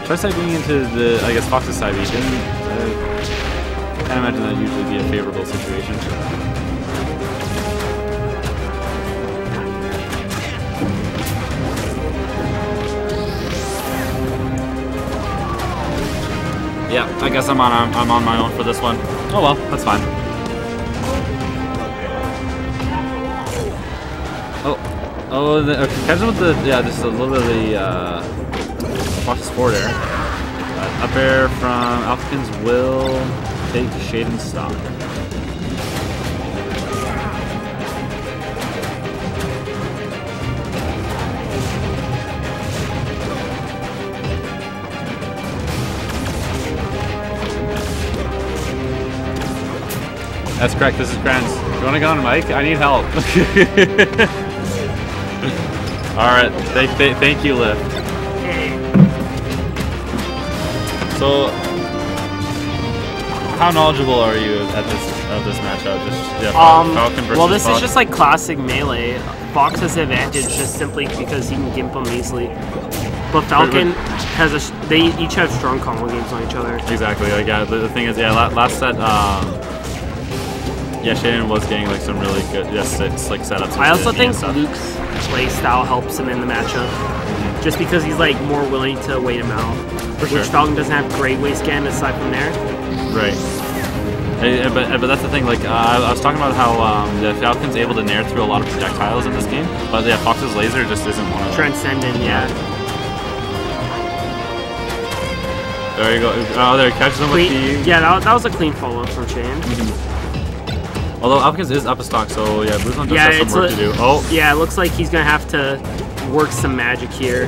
Try side being into the, I guess, Fox's side B didn't. I can't imagine that would usually be a favorable situation. Yeah, I guess I'm on my own for this one. Oh well, that's fine. Oh, catch him with the, yeah, just a little bit of the Fox's forward air. Up air from Alphicans will take shade and stop. That's correct, this is Grants. You wanna go on mic? I need help. Alright, thank you, Lift. So, how knowledgeable are you at this matchup? Just, yeah, Falcon versus well, this Fox? is just like classic melee. Fox has the advantage just simply because he can gimp them easily. But Falcon has they each have strong combo games on each other. Exactly. Like, yeah, the thing is, yeah, last set, yeah, Shaden was getting like some really good, like setups. I also think Luke's play style helps him in the matchup, just because he's like more willing to wait him out. For sure. Which Falcon doesn't have great waist scan aside from there. Right. But that's the thing. Like I was talking about how the Falcon's able to nair through a lot of projectiles in this game, but yeah, Fox's laser just isn't one of them. Transcendent, yeah. There you go. Oh, there, catches him with the. Yeah, that was a clean follow up from Shane. Although Alphicans is up a stock, so yeah, BlueZone does have some work to do. Oh. Yeah, it looks like he's gonna have to work some magic here.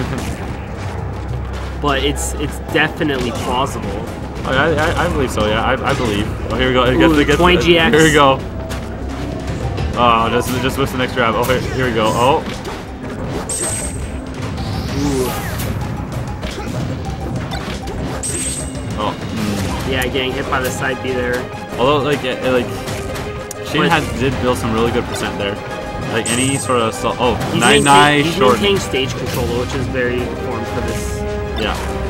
But it's definitely plausible. Oh, I believe so, yeah, I believe. Oh, here we go. Ooh, point GX. Here we go. Oh, just missed the next grab. Oh, here we go. Oh. Ooh. Oh. Yeah, getting hit by the side B there. Although, like Shane did build some really good percent there. Like any sort of he's maintaining stage control, which is very important for this. Yeah.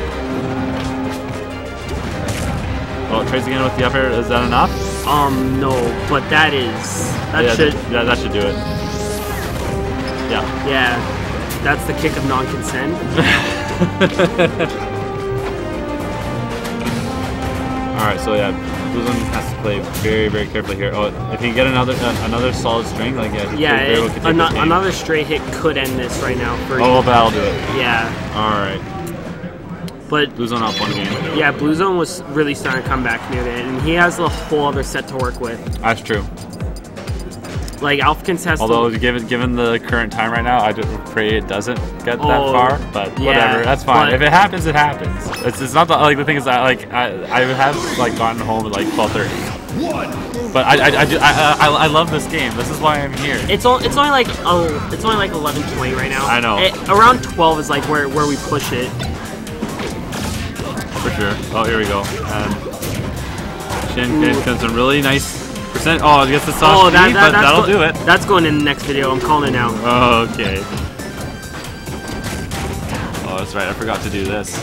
Oh, trades again with the up air. Is that enough? No, but that should do it. Yeah. Yeah, that's the kick of non-consent. All right, so yeah, BlueZone has to play very, very carefully here. Oh, if he can get another solid string, like another straight hit could end this right now. For but that'll do it. Yeah. All right. But BlueZone up one game. Yeah, BlueZone was really starting to come back near the end, and he has a whole other set to work with. That's true. Like Alphicans has. Although given the current time right now, I pray it doesn't get that far. But whatever, that's fine. If it happens, it happens. It's not the thing is that I have like gotten home at like 12:30. But I love this game. This is why I'm here. It's only like 11:20 right now. I know. Around 12 is like where we push it. For sure. Oh, here we go. And Shin getting some really nice percent. Oh, I guess the soft speed, but that'll do it. That's going in the next video. I'm calling it now. Okay. Oh, that's right. I forgot to do this.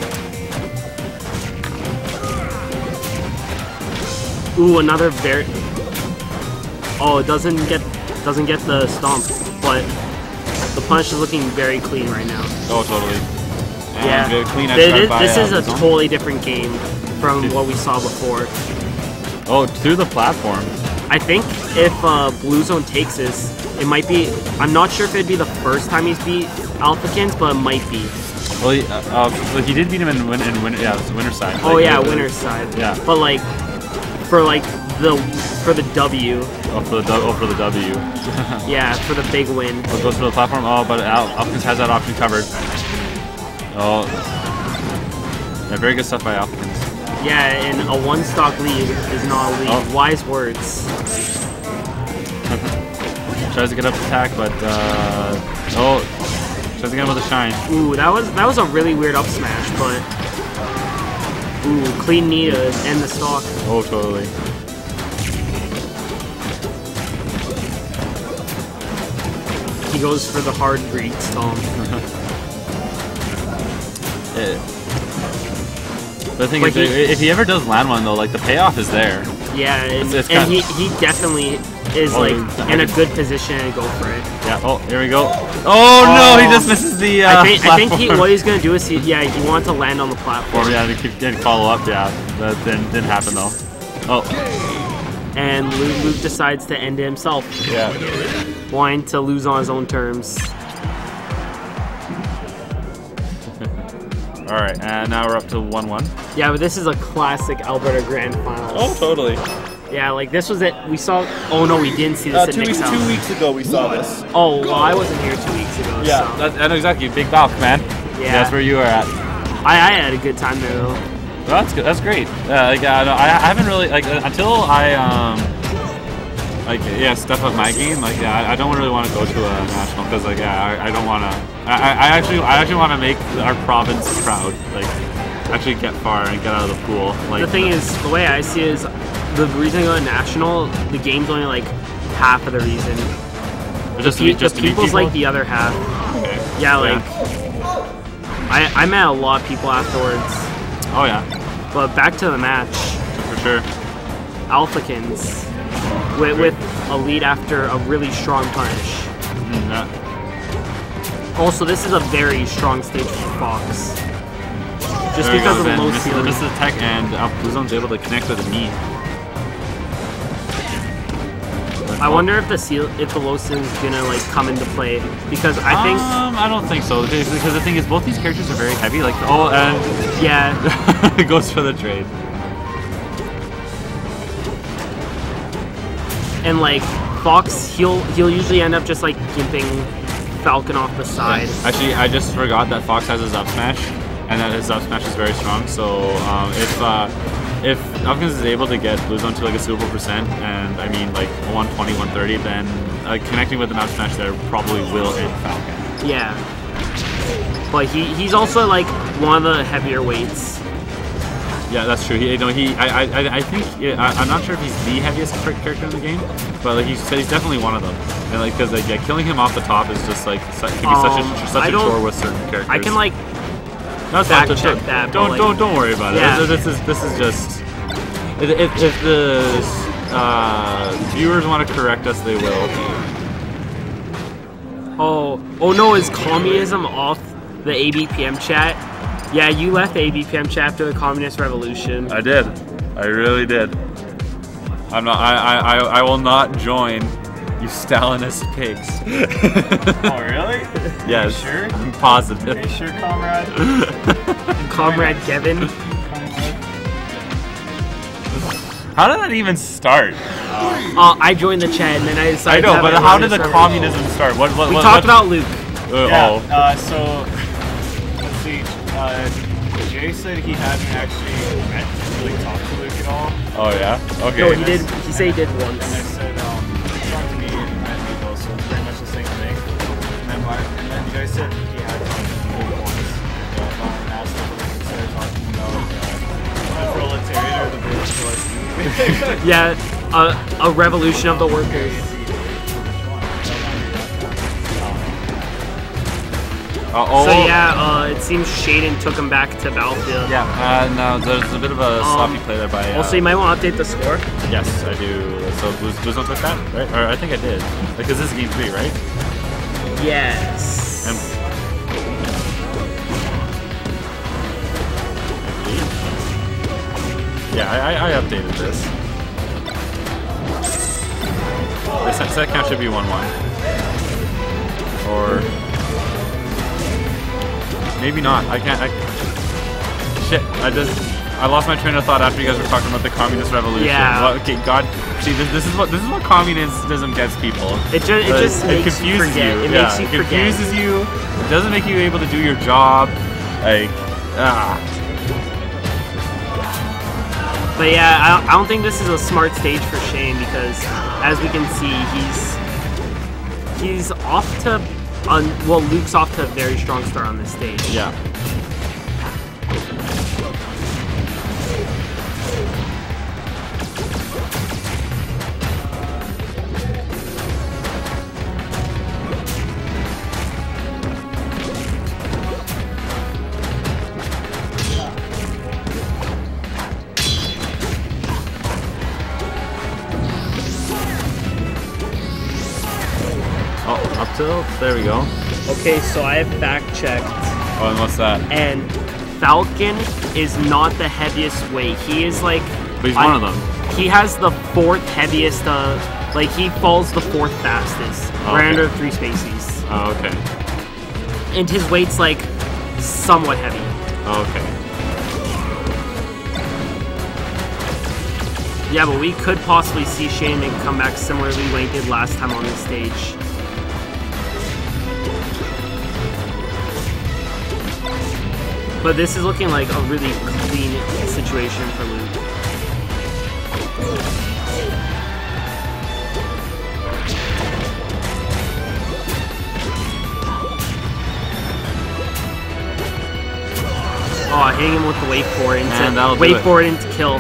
Ooh, another very. Oh, it doesn't get the stomp, but the punish is looking very clean right now. Oh, totally. And yeah, clean this is a totally different game from what we saw before. Oh, through the platform. I think if BlueZone takes this, it might be. I'm not sure if it'd be the first time he's beat Alphicans, but it might be. Well, he did beat him in winner's side. Oh yeah, winner's side. Yeah. But like, for the W. Oh, for the W. Yeah, for the big win. It goes for the platform. Oh, but Alphicans has that option covered. Oh, yeah, very good stuff by Alphicans. Yeah, and a one-stock lead is not a lead. Oh. Wise words. Tries to get up attack, but tries to get him with a shine. Ooh, that was a really weird up smash, but ooh, clean knee to end the stock. Oh, totally. He goes for the hard Greek stomp. The thing is, if he ever does land one though, like the payoff is there. Yeah, and he definitely is like in a good position to go for it. Yeah. Oh, here we go. Oh no, he just misses the. I think what he's gonna do is he wanted to land on the platform. Yeah, to keep getting follow up. Yeah, that didn't happen though. Oh. And Luke decides to end it himself. Yeah. Wanting to lose on his own terms. All right, and now we're up to 1-1. Yeah, but this is a classic Alberta Grand Finals. Oh, totally. Yeah, like this was it. We saw. Oh no, we didn't see this. 2 weeks ago we saw this. Oh, well, I wasn't here 2 weeks ago. Yeah, so. I know exactly. Big Balk, man. Yeah, that's where you were at. I had a good time there though. Well, that's good. That's great. Like I haven't really until I step up my game. Like I don't really want to go to a national because like I don't want to. I actually want to make our province proud. Like actually get far and get out of the pool. Like the thing is, the way I see it is, the reason I go to national, the game's only like half of the reason. The people's like the other half. Okay. Yeah, like I met a lot of people afterwards. Oh yeah. But back to the match. For sure. Alphicans with a lead after a really strong punish. Yeah. Also, this is a very strong stage for Fox. Just because of the low ceiling. This is the tech, and BlueZone's able to connect with the knee. I wonder if the low ceiling's gonna like come into play, because I think I don't think so, because the thing is both these characters are very heavy. Like and yeah, it goes for the trade. And like Fox, he'll usually end up just like gimping Falcon off the side. Yeah. Actually, I just forgot that Fox has his up smash, and that his up smash is very strong. So if Alphicans is able to get BlueZone to like a suitable percent, and I mean like 120, 130, then connecting with an up smash there probably will hit Falcon. Yeah, but he's also like one of the heavier weights. Yeah, that's true. I think I'm not sure if he's the heaviest character in the game, but like he's definitely one of them. And like because like killing him off the top is just like can be such a chore with certain characters. I can like fact check that. Don't worry about it. This is just if the viewers want to correct us, they will. Oh no! Is communism off the ABPM chat? Yeah, you left the ABPM chat after the Communist Revolution. I did. I really did. I'm not. I will not join you Stalinist pigs. Oh really? Yes. Are you sure? I'm positive. Are you sure, comrade? Comrade Kevin. How did that even start? I joined the chat and then I decided. I know, but how did the communism start? What we talked about Luke. So let's see. Jay said he hadn't actually met really talked to Luke at all. Oh yeah. Okay. No, he did. He said he did once. And I said he talked to me and met me though, so it's pretty much the same thing. And then you guys said he had talked to me once. And asked him if he started talking about the proletariat or the bourgeoisie. Yeah, a revolution of the workers. So yeah, it seems Shaden took him back to Battlefield. Yeah, no, there's a bit of a sloppy play there by... Also, you might want to update the score. Yes, I do. So BlueZone took that, right? Or I think I did. Because this is game 3, right? Yes. Yeah, I updated this. The set count should be 1-1. Or... maybe not. Shit. I lost my train of thought after you guys were talking about the communist revolution. Yeah. Well, okay, God. See, this is what communism gets people. It just makes you forget. It makes you forget. It confuses you. It doesn't make you able to do your job. Like But yeah, I don't think this is a smart stage for Shane because, as we can see, he's off to. Well, Luke's off to a very strong start on this stage. Yeah. tilt. There we go. Okay, so I have fact checked. Oh, and what's that? And Falcon is not the heaviest weight. He is like... But he's one of them. He has the 4th heaviest, like he falls the 4th fastest. Oh, right okay. under 3 species. Oh, okay. And his weight's like somewhat heavy. Oh, okay. Yeah, but we could possibly see Shane come back similarly like he did last time on this stage. But this is looking like a really clean situation for Luke. Oh, hitting him with the wait for it into wait for it into kill.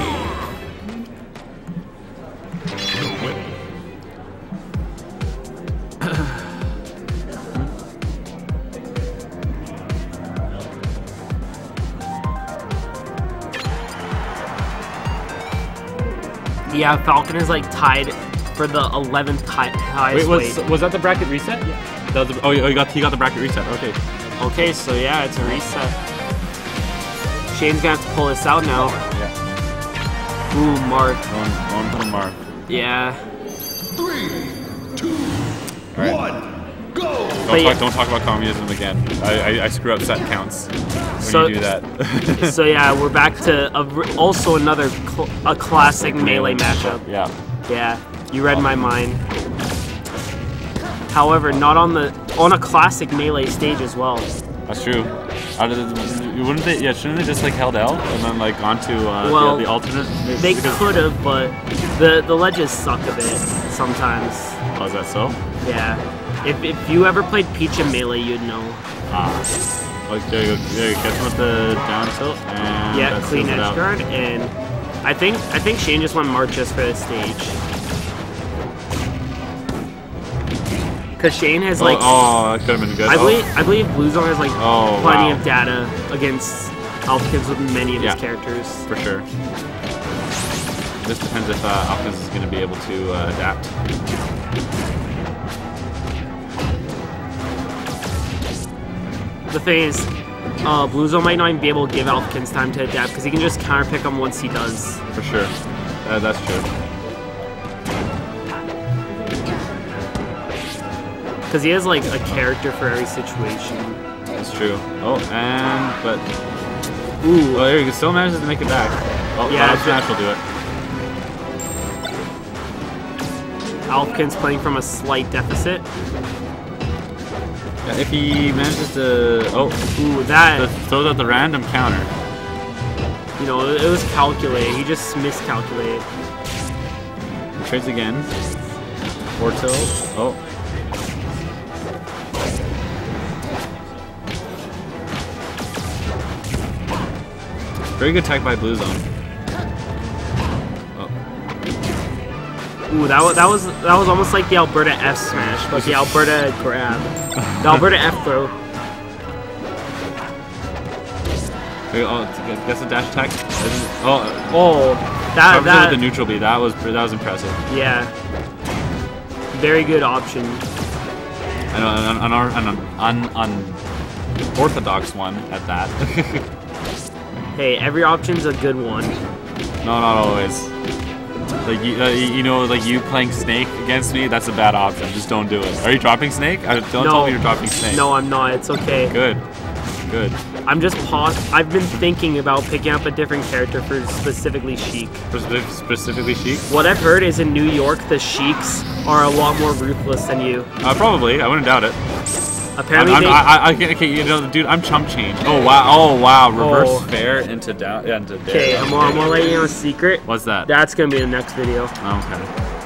Yeah, Falcon is like tied for the 11th highest weight. Was that the bracket reset? Yeah. That was the, he got the bracket reset. Okay. Okay, so yeah, it's a reset. Shane's gonna have to pull this out now. Yeah. Ooh, Marth. One for Marth. Yeah. 3, 2, right. 1, go! Don't talk about communism again. I screw up set counts when you do that. So yeah, we're back to also another a classic melee matchup. Yeah. Yeah, you read my mind. However, not on a classic melee stage as well. That's true. Wouldn't they? Yeah, shouldn't they just like held L and then like onto the alternate? They could have, but the ledges suck a bit sometimes. Oh, is that so? Yeah. If you ever played Peach in Melee, you'd know. Like there you go. Get them with the down tilt and yeah, clean edge guard, and I think Shane just went Marth just for this stage. Because Shane has like that could have been good. I believe BlueZone has like plenty wow. of data against Alphicans with many of his characters. For sure. This depends if Alphicans is going to be able to adapt. The thing is, BlueZone might not even be able to give Alphicans time to adapt because he can just counterpick him once he does. For sure. That's true. Because he has like a character for every situation. That's true. But ooh, well, there he still manages to make it back. Oh, yeah, Smash will do it. Alphicans playing from a slight deficit. Yeah, if he manages to throws out the random counter. You know, it was calculated. He just miscalculated. Trades again. Or tilt. Oh. Very good tech by BlueZone. Oh. Ooh, that was almost like the Alberta F smash, but the Alberta grab, the Alberta F throw. Gets a dash attack. That with the neutral B. That was impressive. Yeah. Very good option. And an unorthodox one at that. Hey, every option's a good one. No, not always. Like you know, like you playing Snake against me, that's a bad option. Just don't do it. Are you dropping Snake? Don't tell me you're dropping Snake. No, I'm not. It's okay. Good. I'm just I've been thinking about picking up a different character for specifically Sheik. Specifically Sheik? What I've heard is in New York, the Sheiks are a lot more ruthless than you. Probably. I wouldn't doubt it. Apparently, okay, you know, dude, I'm chump change. Oh wow, reverse fair into down, into there. Okay, I'm gonna let you know a secret. What's that? That's gonna be the next video. Okay.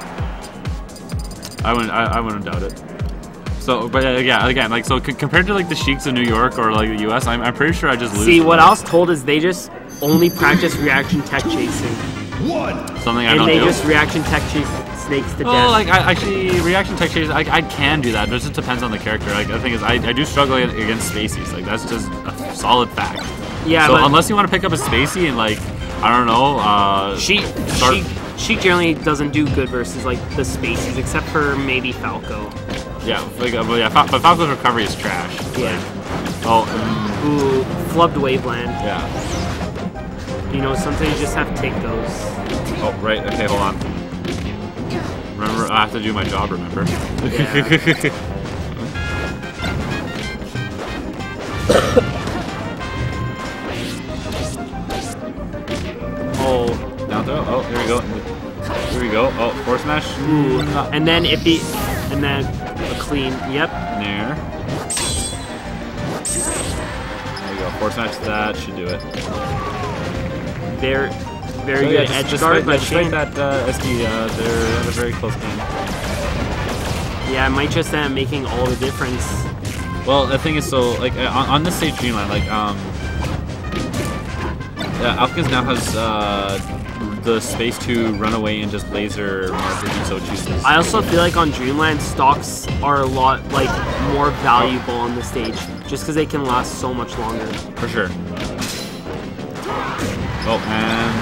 I wouldn't doubt it. So, but yeah, again, like so compared to like the Sheiks of New York or like the U.S., I'm pretty sure I just lose. See, what I was told is they just only practice reaction tech chasing. Something I don't do. And they just reaction tech chase snakes to death. Well, like actually reaction tech chase, I can do that, but it just depends on the character. Like the thing is, I do struggle against Spaceys. Like that's just a solid fact. Yeah. So unless you want to pick up a Spacey and like I don't know, Sheik generally doesn't do good versus like the Spaceys, except for maybe Falco. Yeah, but Falcon's recovery is trash. Yeah. Oh. Flubbed Waveland. Yeah. You know, sometimes you just have to take those. Oh, right. Okay, hold on. Remember, I have to do my job, remember? Yeah. Oh. Down throw? Oh, here we go. Here we go. Oh, force smash. Ooh. And then and then a clean. Yep. Nair. There you go. Force smash that should do it. Very So, good yeah, edge guard by despite Shane. that SD, they're in a very close game. Yeah, it might just end up making all the difference. Well, the thing is, so like on this stage, Dreamland, like Alphicans now has the space to run away and just laser Marth if he so chooses. I also feel like on Dreamland, stocks are a lot more valuable on the stage, just because they can last so much longer. For sure. Oh, and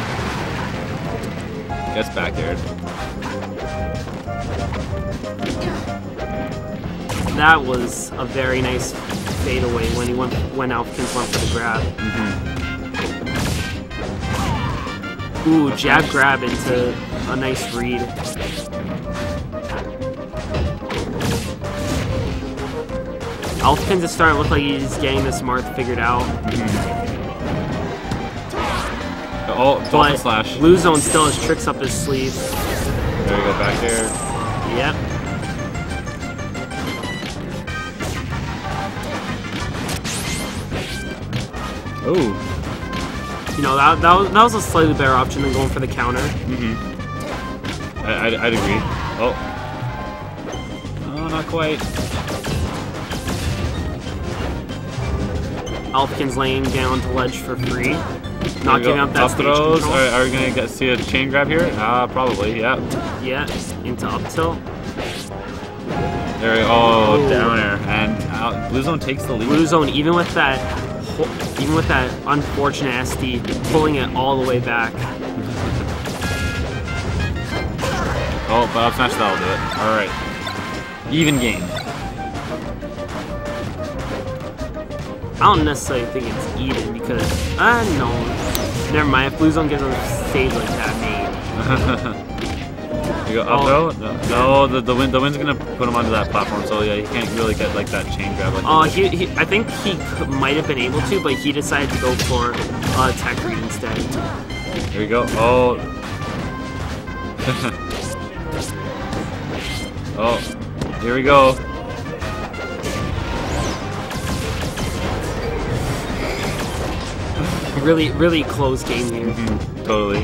gets back aired. That was a very nice fadeaway when Alphicans went for the grab. Ooh, jab grab into a nice read. Alphicans is starting to look like he's getting this Marth figured out. Oh, Dolphin slash. BlueZone still has tricks up his sleeve. There we go, back there. Yep. Ooh. You know, that was a slightly better option than going for the counter. I'd agree. Oh. Oh, not quite. Alphicans laying down to ledge for free. Not giving up that up stage throws. control. Are we going to see a chain grab here? Probably, yeah. Yeah, into up tilt. There we go. Oh, down air. And BlueZone takes the lead. BlueZone, even with that unfortunate SD, pulling it all the way back. Oh, but up smash, that'll do it. Alright. Even game. I don't necessarily think it's even because, no. Never mind, if BlueZone gets on stage like that, maybe. You go up throw? No, the wind's gonna put him onto that platform, so yeah, he can't really get like that chain grab. Like I think he might have been able to, but he decided to go for tech read instead. Here we go. Oh. Oh, here we go. Really close game here. Totally.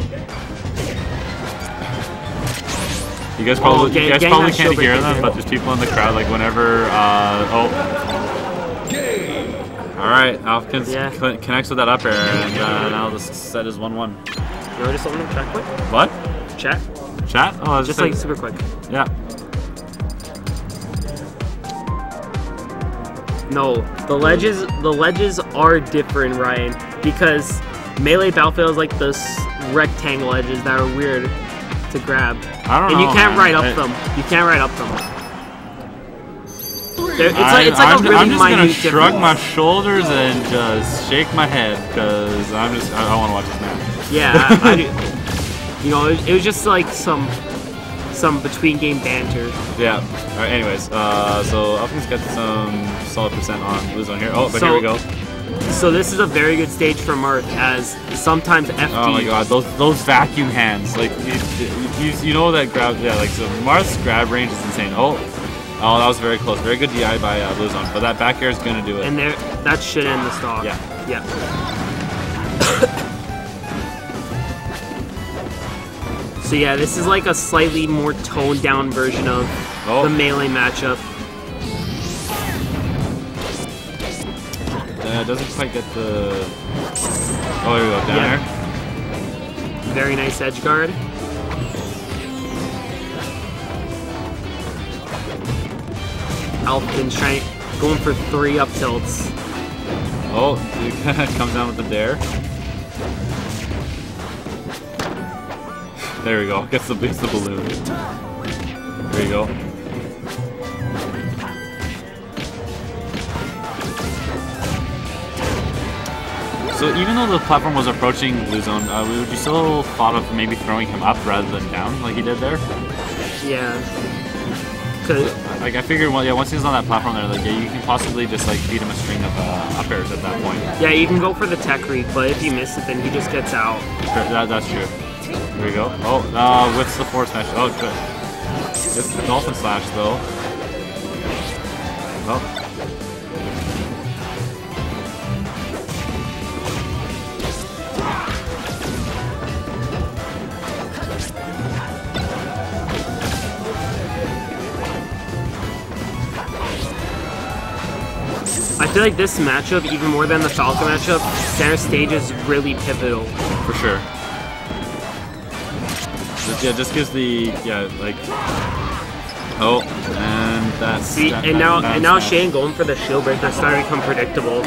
You guys probably, can't hear them, but there's people in the crowd. Like whenever, Alright, Alphicans connects with that up air, and now the set is 1-1. You want to just open up chat quick? What? Chat? Chat? Oh, just like super quick. Yeah. No, the ledges are different, Ryan, because Melee Battlefield is like those rectangle edges that are weird to grab. I don't know. And you can't ride up them. You can't ride up them. It's like a really I'm just gonna minute shrug difference. my shoulders and just shake my head because I want to watch this match. Yeah, you know, it was just like some between game banter. Yeah. All right. Anyways, so Alphicans get some solid percent on BlueZone here. Oh, but here we go. So this is a very good stage for Marth, as sometimes FD. Oh my God, those vacuum hands, like you know that grab, yeah, like so Marth's grab range is insane. Oh, that was very close. Very good DI by BlueZone, but that back air is gonna do it. And that should end the stock. Yeah. Yeah. So yeah, this is like a slightly more toned down version of the Melee matchup. It doesn't quite get the... Oh, here we go, down air. Very nice edge guard. Alphicans going for 3 up tilts. Oh, it comes down with the dare. There we go. Gets the balloon. There you go. So even though the platform was approaching BlueZone, would you still thought of maybe throwing him up rather than down like he did there? Yeah. Cause like I figured, well, yeah, once he's on that platform there, like yeah, you can possibly just like feed him a string of up airs at that point. Yeah, you can go for the tech read, but if you miss it, then he just gets out. That's true. Here we go. Oh, whips the forward smash. Oh, good. It's the dolphin slash though. Oh. I feel like this matchup, even more than the Falcon matchup, center stage is really pivotal. For sure. Yeah, just gives the like. Oh, and that's. See, and now Shane going for the shield breaker starting to become predictable.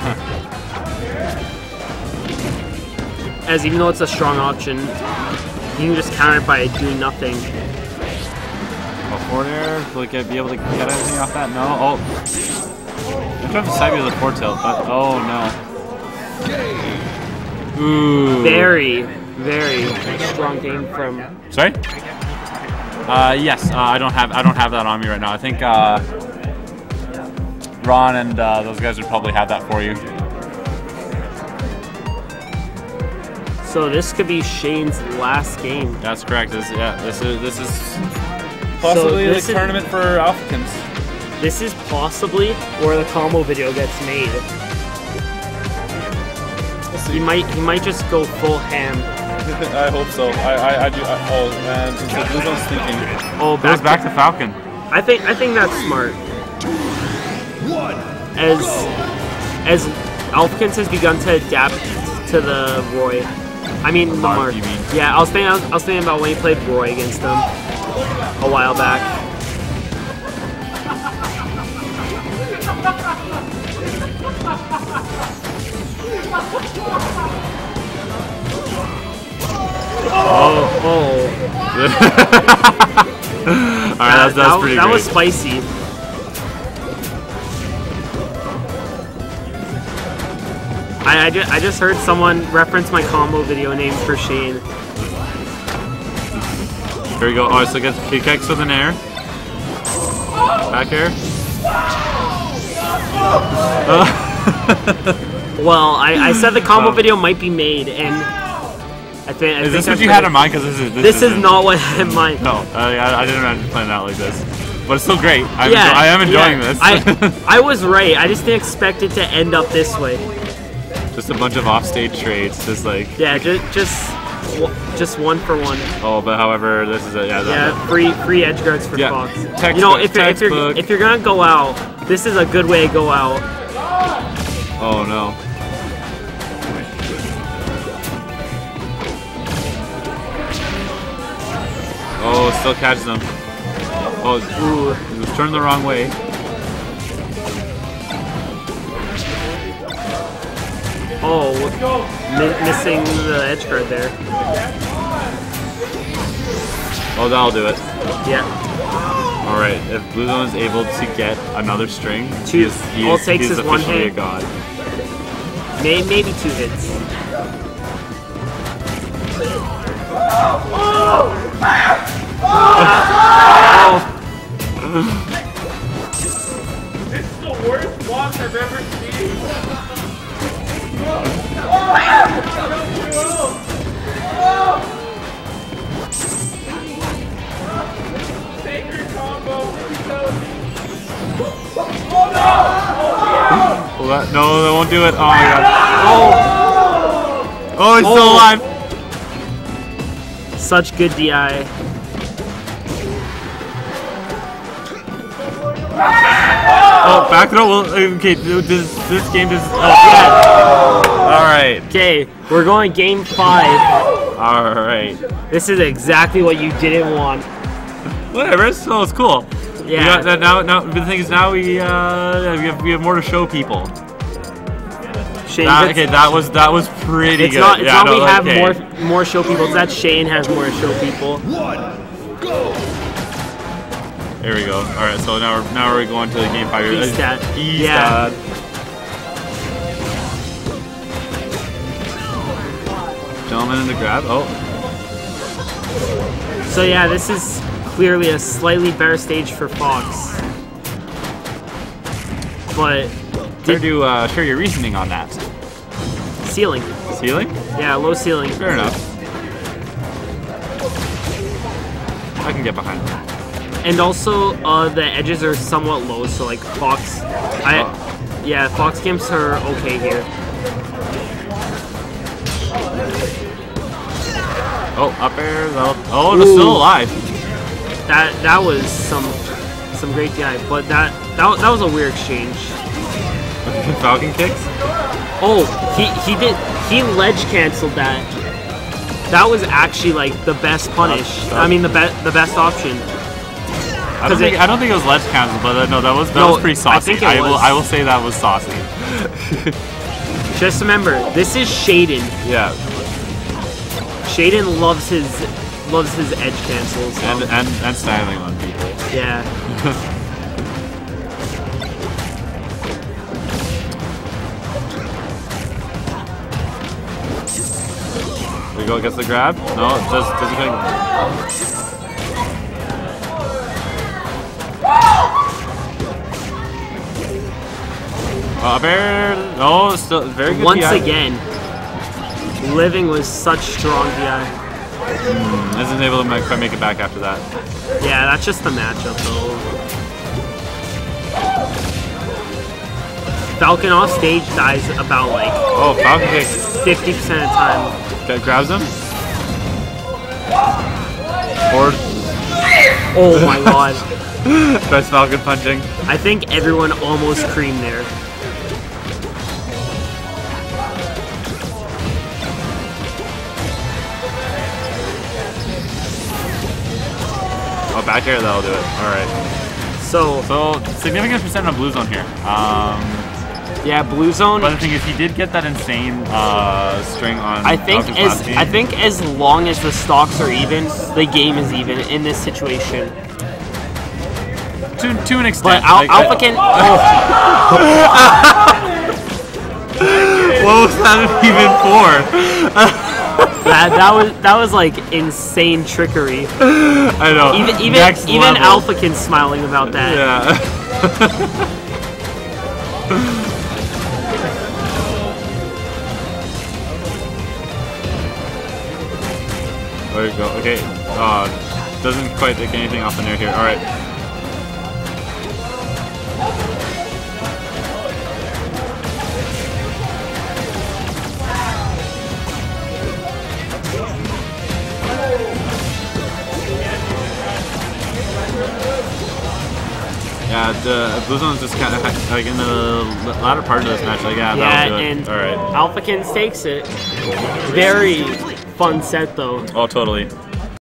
As even though it's a strong option, you can just counter it by doing nothing. Oh, forward air. Will it be able to get anything off that? No. Oh. I'm trying to side with a forward tilt, but oh no. Ooh. Very strong game from. Sorry? Yes. I don't have that on me right now. I think Ron and those guys would probably have that for you. So this could be Shane's last game. That's correct. This is possibly the tournament for Alphicans. This is possibly where the combo video gets made. He might just go full ham. I hope so. I do. Oh man, BlueZone's thinking. Oh, back to Falcon. I think that's smart. 2, 1. As Alphicans has begun to adapt to the Roy. I mean the Marth. You mean? Yeah, I was thinking about when he played Roy against them a while back. Oh. Alright, that's pretty good. That was spicy. I just heard someone reference my combo video named for Shane. Here we go. Alright, so gets kick X with an air. Back air. Well, I said the combo video might be made, and I think. Is this what you had in mind? Because this is not what I had in mind. No, I didn't imagine playing out like this. But it's still great. I am enjoying this. I was right. I just didn't expect it to end up this way. Just a bunch of offstage trades, just like. Yeah, just one for one. Oh, but however, this is free edge guards for Fox. Textbook, you know, if you're gonna go out, this is a good way to go out. Oh no. Oh, it still catches them. Oh, ooh, it was turned the wrong way. Oh, missing the edge guard there. Oh, that'll do it. Yeah. All right, if BlueZone is able to get another string, he's officially one hit. a god. Maybe 2 hits. This is the worst walk I've ever seen. Sacred combo. No, that won't do it. Oh my god. Oh, he's still alive. Such good DI. Oh, back throw. Well, okay, this game just. Oh, yeah. All right. Okay, we're going game 5. All right. This is exactly what you didn't want. Whatever. It's cool. Yeah. Now, the thing is, now we have more to show people. Shane, that was pretty good. It's not we have more show people. It's that Shane has more to show people. 1, go. There we go. All right, so now we're going to the game 5. E-stat. E-stat. Gentleman in the grab. Oh. So yeah, this is clearly a slightly better stage for Fox. But Did you share your reasoning on that? ceiling. Ceiling? Yeah, low ceiling. Fair enough. I can get behind that. And also, the edges are somewhat low, so like Fox, yeah, Fox camps are okay here. Oh, up air. Oh, it's still alive. That was some great DI, but that was a weird exchange. Falcon kicks. Oh, he ledge canceled that. That was actually like the best punish. I mean the best option. I don't think it was ledge cancel, but no, that was pretty saucy. I will say that was saucy. Just remember, this is Shaden. Yeah. Shaden loves his edge cancels. So. And styling on people. Yeah. There you go, gets the grab. No, doesn't think. Bear. Oh, still very good. Once DI. again, Living was such strong DI. Isn't able to quite make it back after that. Yeah, that's just the matchup though. Falcon off stage dies about like Falcon kick 50% of the time. Okay, grabs him. Forward. Oh my god. Best Falcon punching. I think everyone almost creamed there. Oh, back air, that'll do it. Alright. So significant percent on BlueZone here. yeah, BlueZone. But the thing is, he did get that insane string on. I think as long as the stocks are even, the game is even in this situation. To an extent. But Alphicans. What was that even for? that was like insane trickery. I know. Even Alphicans smiling about that. Yeah. There you go. Okay. Doesn't quite take anything off the air here. All right. Yeah, the BlueZone's just kind of like in the latter part of this match. Like, yeah, that'll do it. And all right. Alphicans takes it. Very fun set though. Oh, totally.